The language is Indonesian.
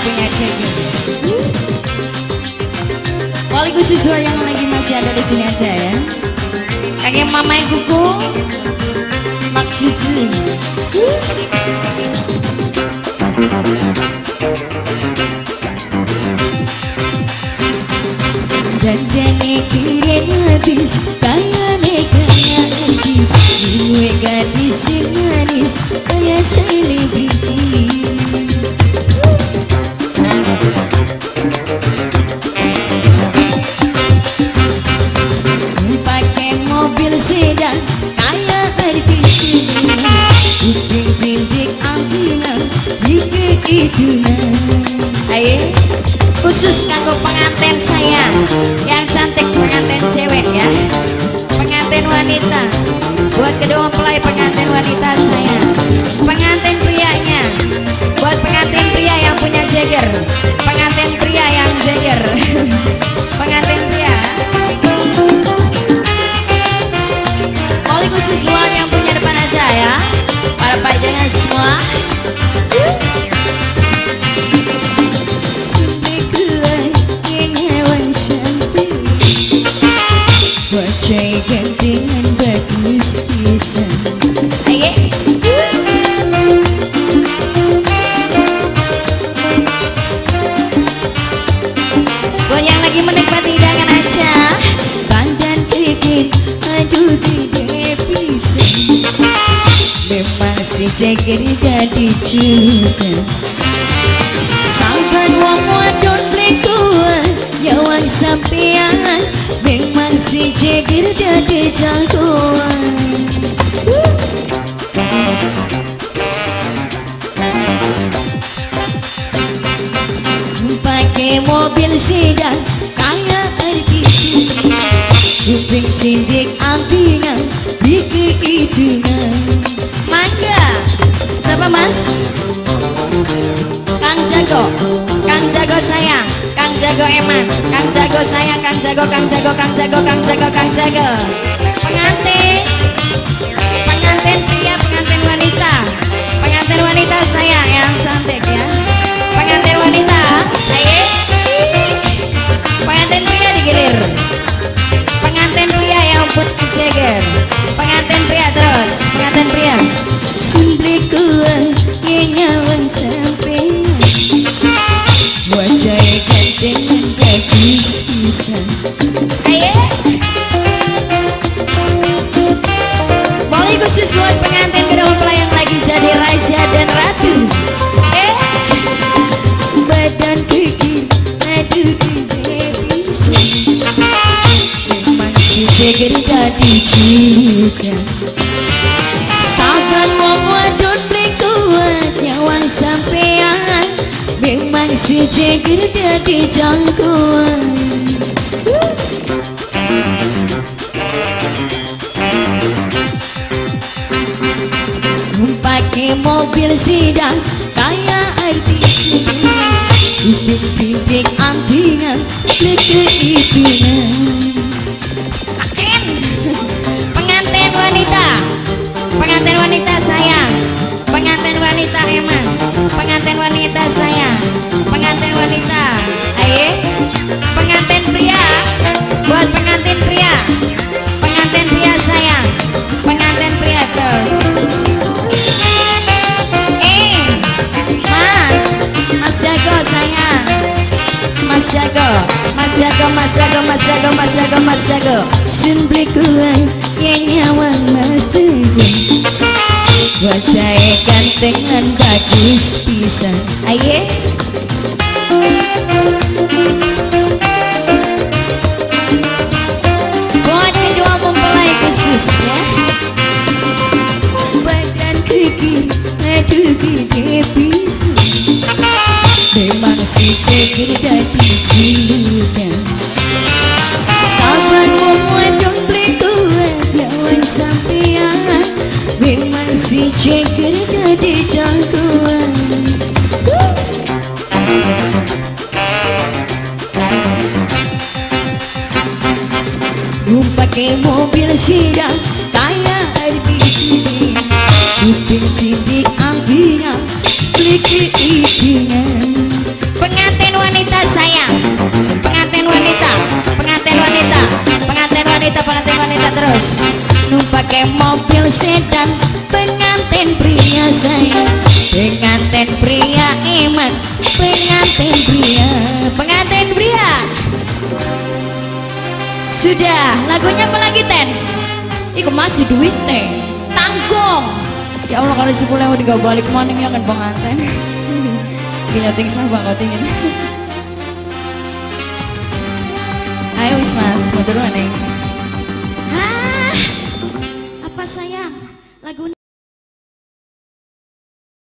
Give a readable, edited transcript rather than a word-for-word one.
punya ceker. Wali khusus yang lagi masih ada di sini aja ya. Kakek mama yang kuku maksudnya. Dan keren habis kayak nekanya habis gue gadis yang manis kayak selebriti. Pakai mobil sedan kayak artis kuping tindik antina dikit itulah. Ayo khusus kanggo pengantin saya yang cantik, pengantin cewek ya, pengantin wanita, buat kedua mempelai pengantin wanita saya, pengantin prianya, buat pengantin pria yang punya jeger, pengantin pria yang jeger, pengantin pria. Wali khusus luar yang punya depan aja ya, para pajangan semua. Wajah gantengan bagus bisa. Ayo. Buat yang lagi menikmati hidangan aja, pandan kekit, aduh tidak bisa. Memang si ceker jadi juga. Sahabat wong wadon plekuan, yawang sampean. Memang si ceker jadi jagoan. Pakai mobil sedan kayak artis, kuping tindik antingan bikin hitungan. Mangga, siapa mas? Kang Jago, Kang Jago sayang, Kang Jago eman, Kang Jago sayang, Kang Jago, Kang Jago, Kang Jago, Kang Jago, Kang Jago. Pengantin, pengantin pria, pengantin wanita, pengantin wanita sayang yang cantik ya. Pengantin wanita, ayo. Pengantin pria digilir. Pengantin pria yang putih ceger. Pengantin pria terus, pengantin pria. Sumpah kuat nyawang sampai. Wajah gantengan bagus bisa. Ayo. Boleh khusus buat pengantin kedua mempelai yang lagi jadi raja dan ratu. Badan kekir, aduh tidak bisa. Memang si ceker jadi juga. Sahabat wong wadon plekuan, nyawang sampean. Memang si ceker jadi jagoan. Pakai mobil sedan kayak artis, kuping tindik antingan pleke hitungan. Pengantin wanita, pengantin wanita sayang, pengantin wanita eman, pengantin wanita sayang, pengantin wanita. Ayo, pengantin pria, buat pengantin pria, pengantin pria sayang, pengantin pria terus. Mas Jago sayang, Mas Jago, Mas Jago, Mas Jago, Mas Jago, Mas Jago, Mas Jago. Sumpah kuat yang nyawang Mas Jago. Wajah gantengan bagus bisa. Ayo. Buat kedua mempelai khusus ya. Badan kekir, aduh tidak bisa. Memang si ceker jadi juga. Sahabat wong wadon plekuan, lawan sampean. Memang si ceker jadi jagoan. Pakai mobil sedan kayak artis, kuping tindik antingan pleke hitungan. pengantin wanita sayang, pengantin wanita, pengantin wanita, pengantin wanita, pengantin wanita terus. Numpake mobil sedan, pengantin pria sayang, pengantin pria iman, pengantin pria, pengantin pria. Sudah, lagunya apa lagi Ten? Iku masih duit teh, tanggung. Ya Allah kalau 10 yang udah balik maning ya kan pengantin. Gini tinggal bang kau tingin. Ayo wis mas, mau duluan nih. Apa sayang? Lagu